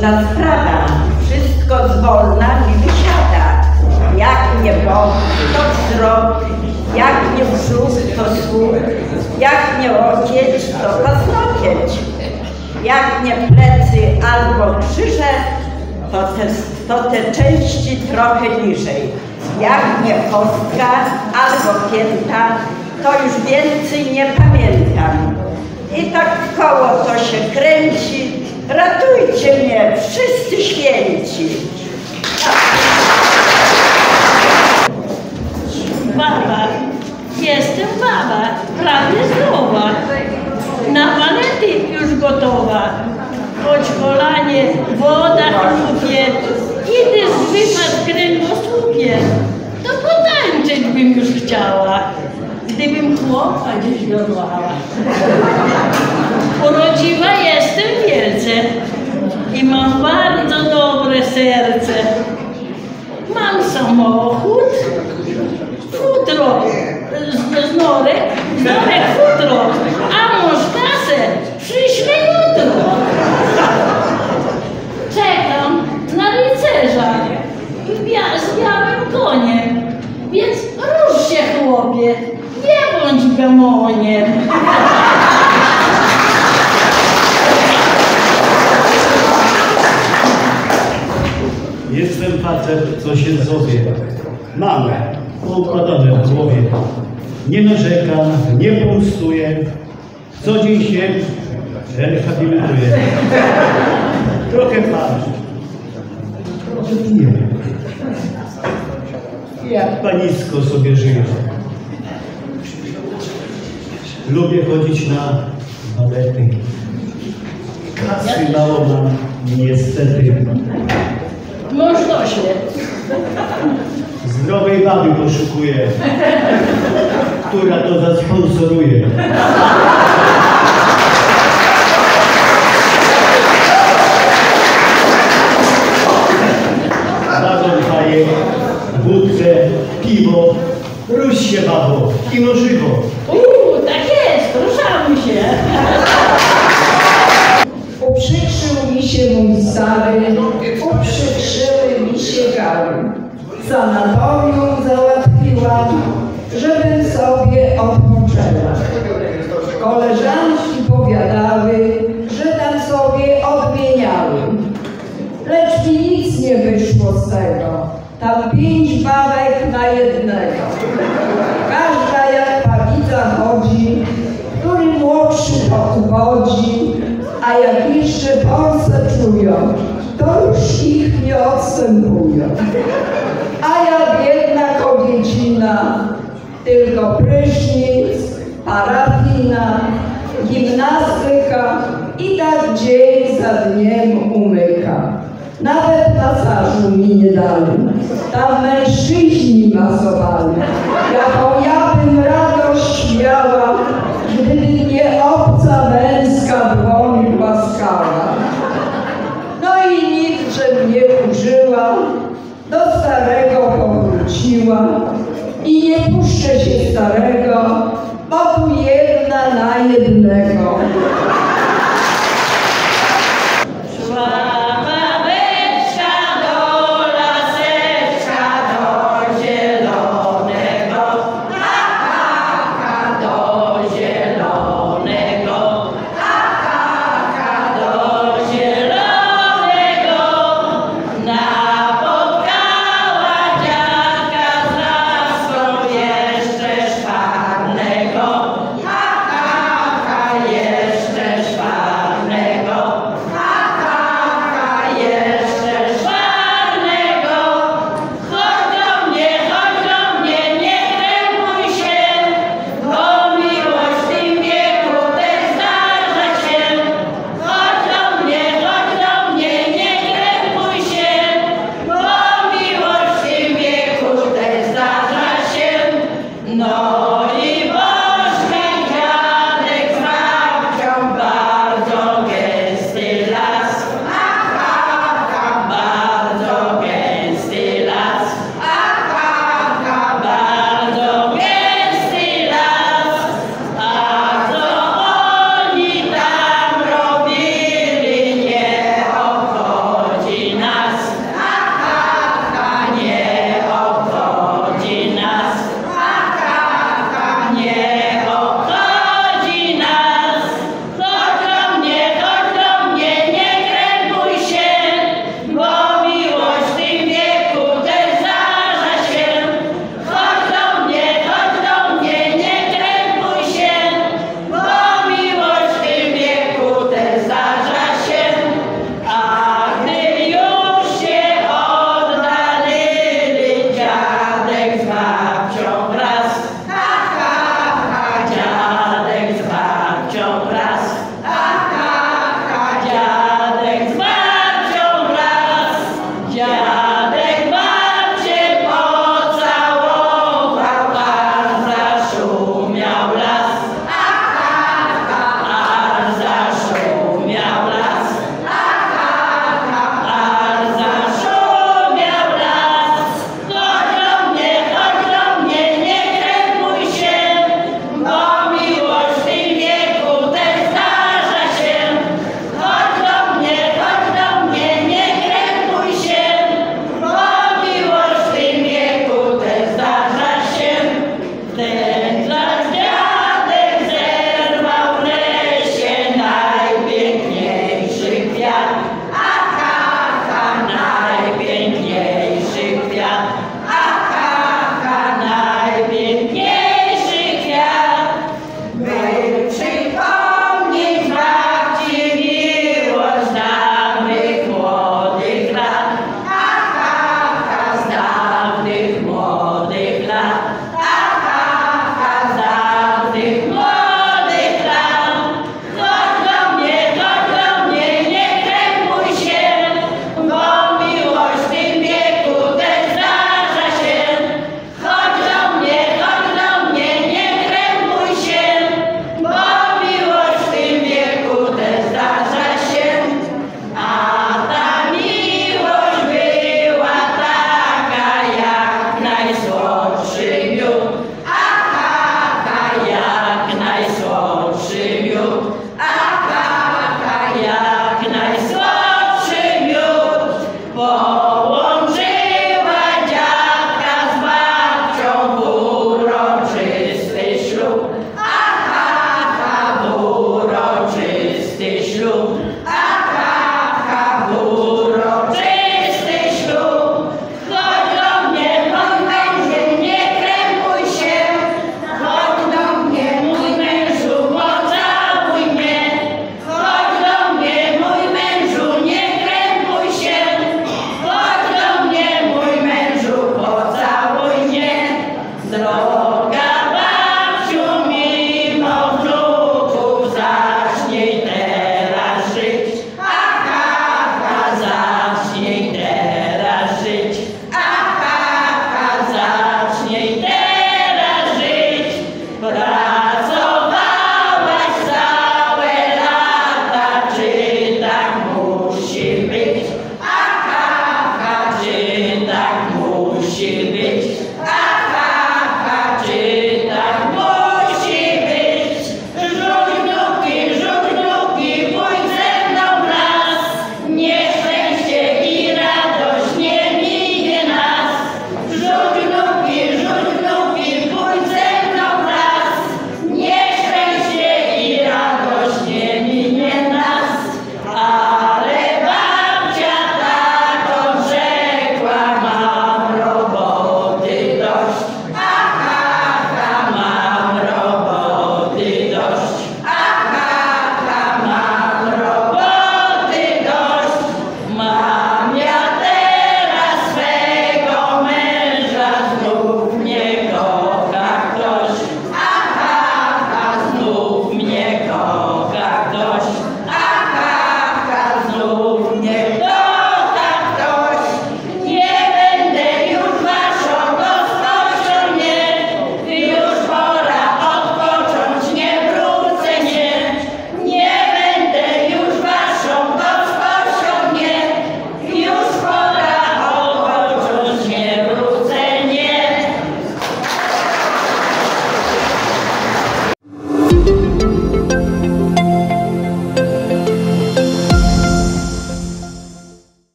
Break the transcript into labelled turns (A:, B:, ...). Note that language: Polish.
A: poboczna sprawa, wszystko zwolna mi wysiada. Jak nie Bóg, to wzrok, jak nie brzuch, to słuch, jak nie łokieć, to paznokieć. Jak nie plecy albo krzyże, to te części trochę niżej. Jak nie kostka albo pięta, to już więcej nie pamiętam. I tak w koło to się kręci, ratujcie mnie, wszyscy święci.
B: Baba, jestem baba, prawie zdrowa. Na walety już gotowa. Choć kolanie woda chrupie, kiedy wypadł kręgosłupie, to potańczyć bym już chciała, gdybym chłopa gdzieś dorwała. Urodziwa jestem wielce i mam bardzo dobre serce. Mam samochód, futro, z norek futro, a mąż kasę przyśle jutro. Czekam na rycerza z białym koniem, więc rusz się chłopie, nie bądź gamoniem.
C: Jestem facet, co się zowie. Mam poukładane w głowie. Nie narzekam, nie pomstuję. Co dzień się rehabilituję. Trochę patrz. Trochę piję. Jak panisko sobie żyję. Lubię chodzić na balety. Kasy mało mam, niestety.
B: Mąż dośle.
C: Zdrowej baby poszukuję, która to zasponsoruje. Wagon daje, wódkę, piwo, rusz się babo, kino żywo.
B: Tak jest, ruszamy się.
D: Uprzykrzył mi się mój stary, uprzykrzyły mi się gały. Sanatorium załatwiłam, żebym sobie odpoczęła. Koleżanki powiadały, że tam sobie odmieniały. Lecz mi nic nie wyszło z tego. Tam 5 babek na jednego. Każda jak pawica chodzi, który młodszy to uwodzi, a jak jeszcze Polsce czują, to już ich nie odstępują. A ja biedna kobiecina, tylko prysznic, parafina, gimnastyka i tak dzień za dniem umyka. Nawet masażu mi nie dali, tam mężczyźni masowali. Jaką ja bym radość miała, gdyby mnie obca męska dłoń głaskała. No i nikt, że mnie użyła, do starego powróciła i nie puszczę się starego, bo tu jedna na jednego.